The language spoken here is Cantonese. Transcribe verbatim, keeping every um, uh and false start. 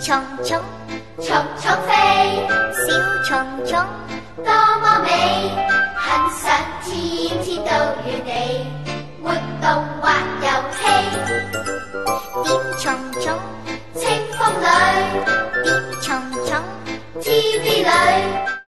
蟲蟲， 蟲蟲飛， 小蟲蟲， 多麼美，很想天天都與你活動玩遊戲。 點蟲蟲， 清風裏， 點蟲蟲， T V 裏。